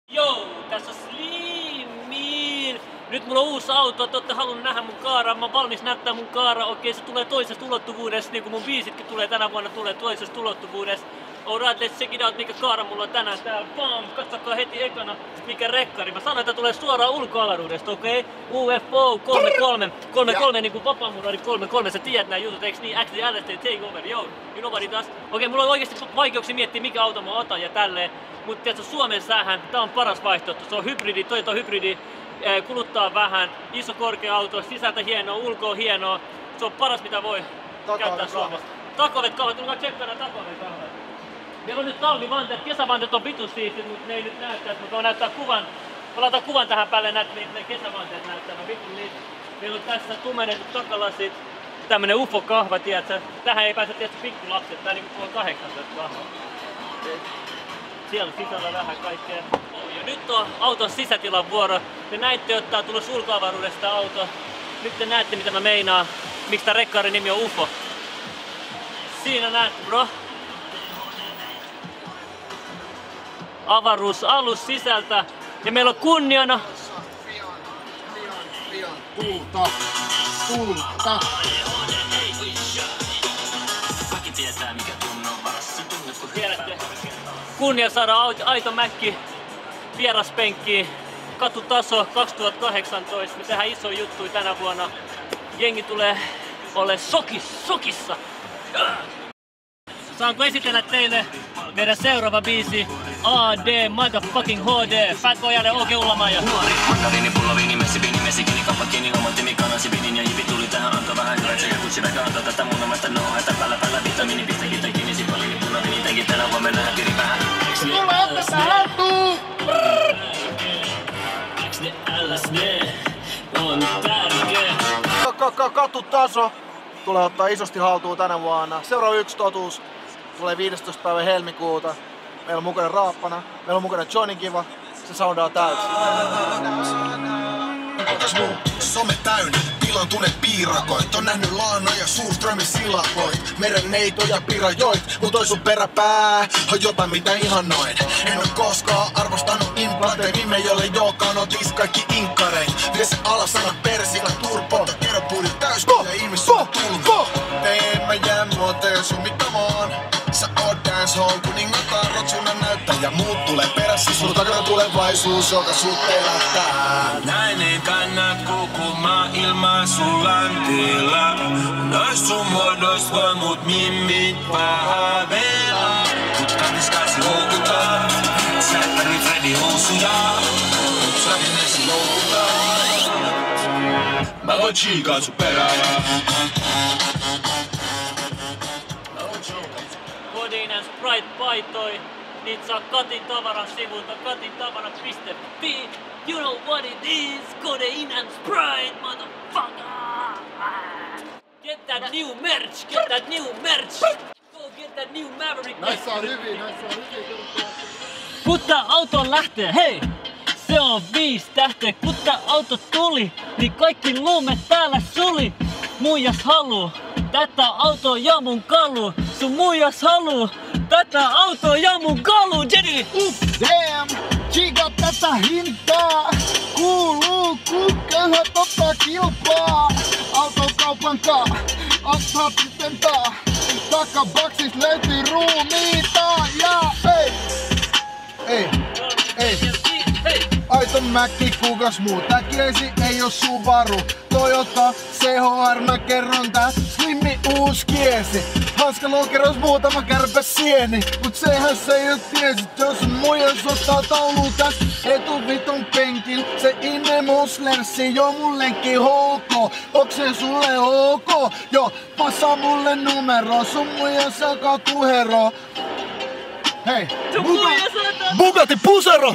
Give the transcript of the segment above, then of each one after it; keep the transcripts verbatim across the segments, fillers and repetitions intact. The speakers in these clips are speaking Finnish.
Joo, tässä on Slimin. Nyt mulla on uusi auto, te ootte halunnut nähdä mun kaaraa, mä oon valmis näyttää mun kaaraa. Okei, se tulee toisesta ulottuvuudesta, niin kuin mun biisitkin tulee tänä vuonna tulee toisesta ulottuvuudesta. Alright, let's check it out, mikä kaara mulla on tänään täällä. Bam! Katsokaa heti ekana, mikä rekkari. Mä sanoin, että tulee suoraan ulkoavaruudesta, okei? Okay? U F O kolme kolme, kolme kolme niinku Vapamurari kolme kolme, sä tiedät nää jutut, eiks niin? Actually, L S D Takeover, joo, you know what it does. Okei, okay, mulla on oikeesti vaikeuksia miettiä, mikä auto mä otan ja tälleen. Mut tiedätkö, Suomen sähän, tää on paras vaihtoehto. Se on hybridi, Toyota hybridi, kuluttaa vähän, iso korkea auto, sisältä hienoa, ulkoa hienoa. Se on paras mitä voi käyttää Suomessa. Takovet kahvat, tulkaa tsekkaa nää takovet kahvat. Meillä on nyt talvivanteet, kesävanteet on vitus siistit, mutta ne ei nyt näyttäisi, mutta mä näyttää kuvan. Mä laitan kuvan tähän päälle, näet ne kesävanteet näyttää, mä vitun niitä. Meillä on tässä tumennetut takalasit, tämmönen U F O-kahva, tiedätkö? Tähän ei pääse tietysti pikkulapset, tää niinku puoli kahdeksantoista kahva. Siellä sisällä vähän kaikkea. Ja nyt on auton sisätilan vuoro. Te näitte, että tää on tullut ulkoavaruudesta auto. Nyt te näette mitä mä meinaan, miksi tää rekkaarin nimi on U F O. Siinä näette, bro. Avaruusalus sisältä ja meillä on kunniana Kulta! Kulta! Tiedätte, kunnia saada aito mäkki vieraspenkkiin. Katutaso kaksituhattakahdeksantoista. Me tehdään iso juttu tänä vuonna. Jengi tulee ole sokis, sokissa. Saanko esitellä teille meidän seuraava biisi A D Motherfucking H D Fat Boy ja Oke Ullamaja. Nuori, mandariini, pullo, viini, messi, viini, messi, kini, kappa, kini, omotti, mikanasi, pidin ja jipi tuli tähän, antoi vähän hyvät sekä kutsi väkä, antoi tätä mun omasta no, hätä päällä päällä, vitamiini, pistä, kita, kini, sipaliini, pullo, viini, teki tänä vuonna mennään kiri vähän. Mulla tätä haltuu! Eks ne L S D on tärkeä? Katutaso tulee ottaa isosti haltuun tänä vuonna. Seuraava yksi totuus tulee viidestoista päivä helmikuuta. Meillä on mukana Raappana, meillä on mukana Johnny Kiva. Se soundaa täysin. Some täynnä, pilantuneet piirakoit. On nähnyt laanoja, Suurströmin silakoit. Meren neitoja pirajoit, mut toi sun peräpää on jotain mitä ihanoin. En oo koskaan arvostanut implantteja, viime jolle jookaan otis kaikki inkkareit. Vie se alas, sana persillä turpota, kerro puudin täys, ja ihmissuun tulko. Ei mä jää muoteen summittamaan. Sä oot dancehall kuningatar, rotsuna näyttäjä. Muut tulee perässä, sul takana tulevaisuus, joka sut elättää. Nainen kannat kukumaan ilman sun lämpöllä. Nois sun muodois voi mut mimmit pahavella. Mut kanniskaisi houkuttaa, sä et tarvi Freddy housuja. Mut sä nimesi loukuttaa. Mä voin chiikaa sun perään. Codeine and Sprite paitoi. Niitä saa Katin tavaran sivulta katintavara piste fi. You know what it is, Codeine and Sprite, motherfucker! Get that new merch, get that new merch! Go get that new Maverick! Näissä on hyvin, näissä on hyvin. Kun tää auto lähtee, hei! Se on viisi tähteä, kun tää auto tuli, niin kaikki luumet täällä suli. Muijas haluu, tätä autoa ja mun kalu. Sun muijas haluu, tätä autoa ja mun kalu, Jenny! Damn! Chiga tätä hintaa! Kuuluu, kun köyhät ottaa kilpaa! Autokaupan kaa, ottaa pitentaa! Takabaksis löytyy ruumiita ja ei! Ei! Ei! Aito Mäkki, kukas muu? Tää kiesi ei oo Subaru. Toyota, C H R, mä kerron tää Slimmi uus kiesi. Hanskalokeros muutama kärpä sieni. Mut sehän se jo tiesit, jos muijas ottaa taulu täs etuvitun penkin. Se inne muslersi jo mun lenkki H K. Onks se sulle ok? Jo, passa mulle numero. Sun muijas alkaa tuhero. Hei! Bugatti Pusero!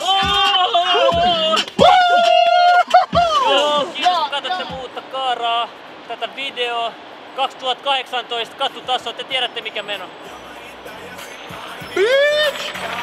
Kiitos, katsotte uutta kaaraa, tätä videoa. kaksituhattakahdeksantoista katutaso, te tiedätte mikä meno. Bitch!